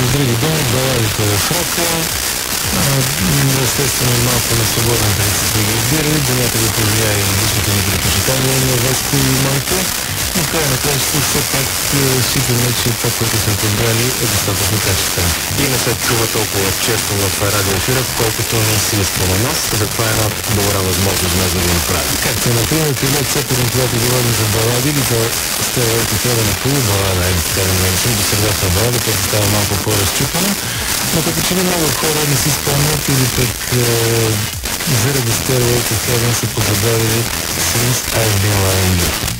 други думи, баладите в рока, естествено малко на свободен принцип сме ги избирали, до някъде повлия и различните ни предпочитания на Веско и Манко. Но в края на кращата все пак считаме, че това, което сме подбрали, е достатъчно качествено. И не се чува толкова често в радиоефира, колкото не си искаме нас. Затова е една добра възможност днес да го направим. Както, например, Пилот Цепелин, когато говорим за балади, или то Стелата Фера на полубалада, така да наречем, до сегашна балада, което става малко по-разчупено. Но като че ли много хора не си спомнят или пък заради Stairway to Heaven са позабавили Since I've Been Loving You.